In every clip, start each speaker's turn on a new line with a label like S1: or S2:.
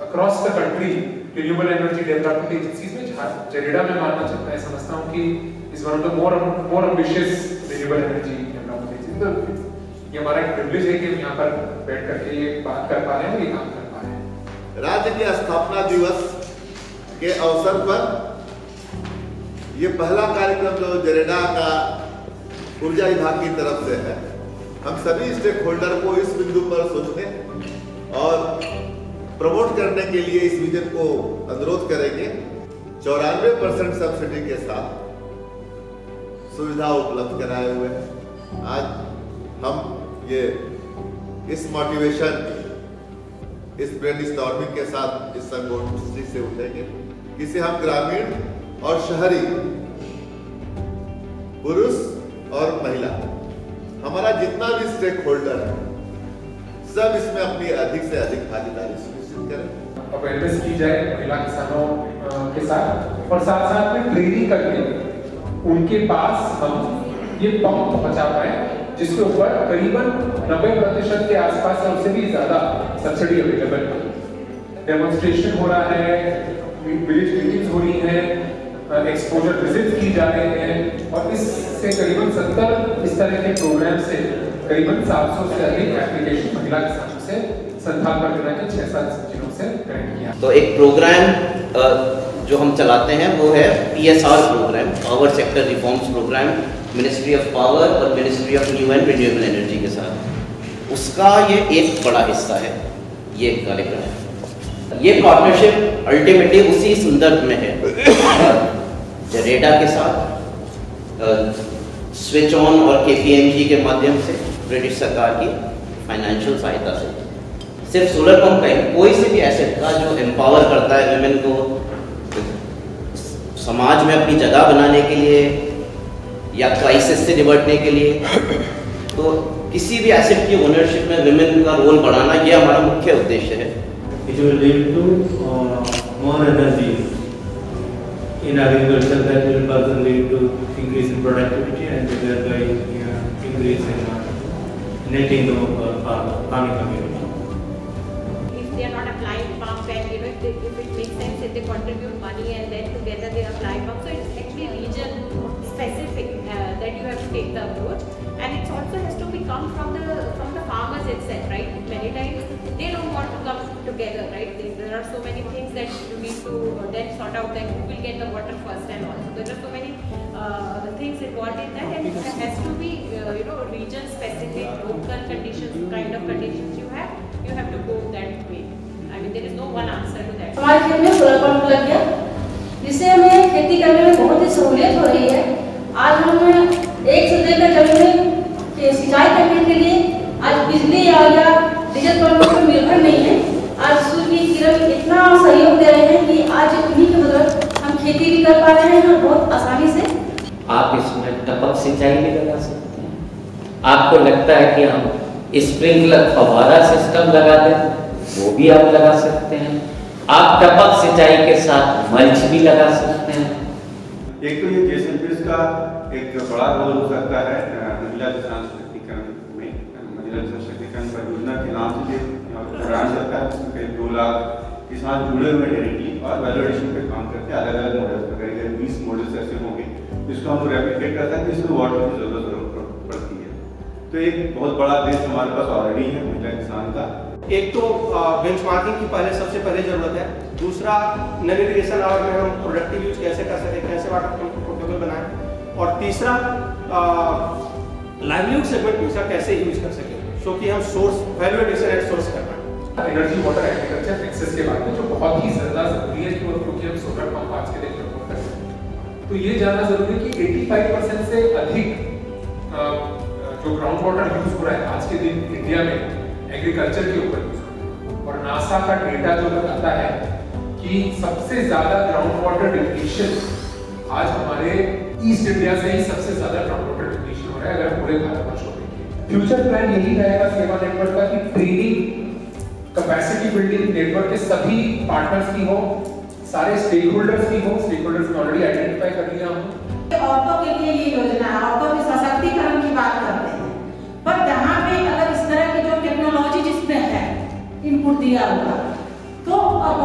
S1: across the country renewable energy development agencies में JEREDA में मानना चाहता है, समझता हूँ कि is one of the more ambitious renewable energy development agencies। तो ये हमारा एक privilege है कि हम यहाँ पर बैठ करके ये बात कर पा रहे हैं और ये काम कर पा रहे हैं।
S2: राज्य के स्थापना दिवस के अवसर पर ये पहला कार्यक्रम जो JEREDA का ऊर्जा विभाग की तरफ से है, हम सभी स्टेक होल्डर को इस बिंदु पर सोचने और प्रमोट करने के लिए इस विजन को अनुरोध करेंगे। 94% सब्सिडी के साथ सुविधा उपलब्ध कराए हुए हैं। आज हम ये इस मोटिवेशन, इस ब्रेनस्टॉर्मिंग के साथ इस संगोष्ठी से उठेंगे, किसे हम ग्रामीण और शहरी, पुरुष और महिला, हमारा जितना भी स्टेक होल्डर है, सब इसमें अपनी अधिक से अधिक भागीदारी सुनिश्चित करें।
S1: अवेयरनेस की जाए महिला किसानों के साथ और साथ साथ में ट्रेनिंग करके उनके पास हम ये पंप पहुंचा पाए जिसके ऊपर करीबन 90% के आसपास या उससे भी ज्यादा सब्सिडी अवेलेबल है। डेमोन्स्ट्रेशन हो रहा है, विलेज मीटिंग्स हो रही हैं, एक्सपोजर विजिट्स की जा रहे हैं और इससे करीबन 70 इस तरह के प्रोग्राम से करीबन 700 से अधिक एप्लीकेशन महिला किसानों से संथाल परगना के 6-7 जिलों से कनेक्ट किया।
S3: तो एक प्रोग्राम जो हम चलाते हैं वो है PSR program, power sector reforms program, ministry of power और ministry of new and renewable energy के साथ। उसका ये एक बड़ा हिस्सा है ये कार्यक्रम है। ये पार्टनरशिप अल्टीमेटली उसी संदर्भ में है JEREDA के साथ स्विच ऑन और KPMG के माध्यम से ब्रिटिश सरकार की फाइनेंशियल सहायता से। सिर्फ सोलर पंप का कोई से भी एसेट का जो एम्पावर करता है वुमेन को समाज में अपनी जगह बनाने के लिए या क्राइसिस से निपटने के लिए, तो किसी भी एसेट की ओनरशिप में वुमेन का रोल बढ़ाना ये हमारा मुख्य उद्देश्य है।
S4: It will lead to more energy in agriculture, that will further lead to increase in productivity and thereby increase in net income of farming community.
S5: If they are not applying pump and if it makes sense if they contribute money and then together they apply pump, so it's actually region specific that you have to take the approach, and it also has to be come from the farmers itself, right? Many times they don't want to come together, right? There are so many things that you need to then sort out, that who will get the water first and all. So there are so many things involved in that, and it has to be region specific, local conditions, kind of conditions you have to go that way. I mean there is no one answer to that.
S6: हमारे खेत में solar pump लग गया, जिससे हमें खेती करने में बहुत ही सहूलियत हो रही है। आज हम 1 से लेकर जमीन में सिंचाई करने के लिए आज बिजली या डीजल पंप पर निर्भर नहीं है। आज सूर्य की किरण इतना सहयोग दे रहे हैं कि आज उन्हीं के बदौलत हम खेती भी कर पा रहे हैं बहुत आसानी से।
S7: आप इसमें टपक सिंचाई भी लगा सकते हैं। आपको लगता है कि हम स्प्रिंकलर फव्वारा सिस्टम लगा दें, वो भी आप लगा सकते हैं। आप टपक सिंचाई के साथ मल्च भी लगा सकते हैं।
S8: एक तो ये JSLPS का एक बड़ा रोल हो सकता है महिला किसान सशक्तिकरण में। महिला सशक्तिकरण परियोजना के नाम से प्रयास करता है, उसमें करीब 2 लाख किसान जुड़े हुए डायरेक्टली और वैलिडेशन पे काम करते हैं। अलग अलग मॉडल्स पर करीब 20 मॉडल्स ऐसे होंगे जिसको हम रेप्लिकेट करते हैं, जिसमें वाटर की जरूरत पड़ती है। तो एक बहुत बड़ा देश हमारे पास ऑलरेडी है महिला किसान का।
S9: एक तो बेंचमार्किंग की सबसे पहले जरूरत है। दूसरा, नन इरिगेशन आवर में हम प्रोडक्टिव यूज कैसे कर सकें, कैसे वाटर पोर्टेबल बनाएं। और तीसरा, लाइवलीहुड सेगमेंट पैसा कैसे यूज कर सकें, सो कि हम source value addition at source कर पाएं।
S1: एनर्जी वाटर एग्रीकल्चर नेक्सस के बारे में जो बहुत ही ज्यादा जरूरी है क्योंकि हम सोलर पंप आज के दिन प्रमोट कर रहे हैं, तो ये जानना जरूरी है कि 85% से अधिक जो ग्राउंड वाटर यूज हो रहा है आज के दिन इंडिया में एग्रीकल्चर के ऊपर यूज हो रहा है। और नासा का डेटा जो बताता है कि सबसे ज्यादा ग्राउंड वाटर डिप्लीशन आज हमारे ईस्ट इंडिया से ही सबसे ज्यादा ग्राउंड वाटर डिप्लीशन हो रहा है अगर पूरे भारतवर्ष को देखें। फ्यूचर प्लान यही रहेगा सेवा नेटवर्क का कि ट्रेनिंग, कैपेसिटी बिल्डिंग नेटवर्क के सभी पार्टनर्स की हो, सारे स्टेक होल्डर्स की हो। स्टेक होल्डर्स ने ऑलरेडी आइडेंटिफाई कर लिया हूं।
S10: औरतों के लिए ये योजना है, औरतों के सशक्तिकरण की बात करते हैं, पर जहाँ पे अगर इस तरह की जो टेक्नोलॉजी जिसमें है इनपुट दिया होगा तो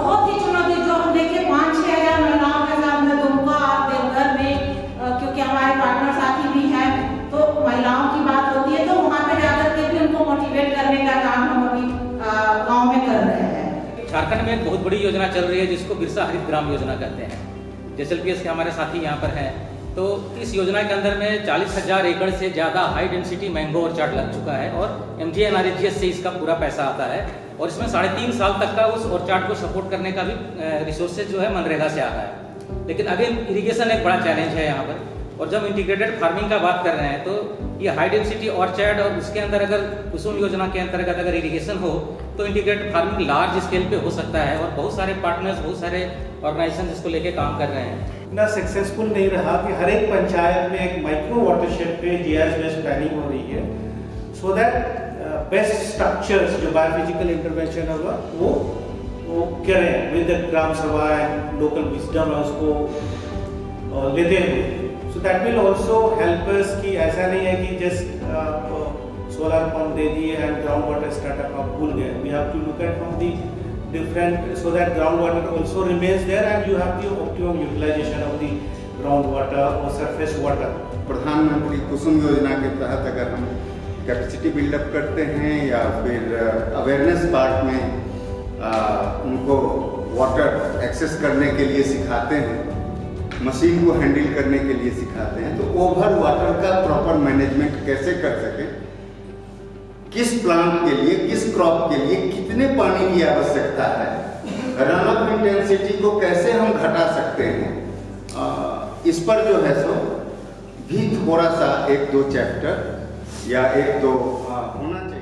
S11: झारखंड में एक बहुत बड़ी योजना चल रही है जिसको बिरसा हरित ग्राम योजना कहते हैं। JSLPS के हमारे साथी यहाँ पर हैं। तो इस योजना के अंदर में 40,000 एकड़ से ज़्यादा हाई डेंसिटी मैंगो ऑर्चार्ड लग चुका है और MGNREGS से इसका पूरा पैसा आता है और इसमें 3.5 साल तक का उस ऑर्चार्ड को सपोर्ट करने का भी रिसोर्सेज जो है मनरेगा से आ रहा है। लेकिन अगेन इरिगेशन एक बड़ा चैलेंज है यहाँ पर। और जब इंटीग्रेटेड फार्मिंग का बात कर रहे हैं तो ये हाई डेंसिटी ऑर्चार्ड और उसके अंदर अगर कुसुम योजना के अंतर्गत अगर इरिगेशन हो तो इंटीग्रेटेड फार्मिंग लार्ज स्केल पे हो सकता है और बहुत सारे पार्टनर्स, बहुत सारे ऑर्गेनाइजेशन इसको लेके काम कर रहे हैं।
S12: इतना सक्सेसफुल नहीं रहा कि हर एक पंचायत में एक माइक्रो वाटरशेड पे GIS बेस्ड प्लानिंग हो रही है, सो दैट बेस्ट स्ट्रक्चर्स जो बायोफिजिकल इंटरवेंशन होगा वो करें विद ग्राम सभा एंड लोकल विजडम उसको लेते हुए। So that will also help us कि ऐसा नहीं है कि just solar pump दे दिए and groundwater startup आप भूल गए। We have to look at from the different so that groundwater also remains there and you have the optimum utilization of the groundwater or surface water।
S8: प्रधानमंत्री कुसुम योजना के तहत अगर हम कैपेसिटी बिल्डअप करते हैं या फिर अवेयरनेस पार्ट में उनको वाटर एक्सेस करने के लिए सिखाते हैं, मशीन को हैंडल करने के लिए सिखाते हैं, तो ओवर वाटर का प्रॉपर मैनेजमेंट कैसे कर सके, किस प्लांट के लिए, किस क्रॉप के लिए कितने पानी की आवश्यकता है, रन ऑफ इंटेंसिटी को कैसे हम घटा सकते हैं, इस पर जो है सो भी थोड़ा सा 1-2 चैप्टर या 1-2 होना चाहिए।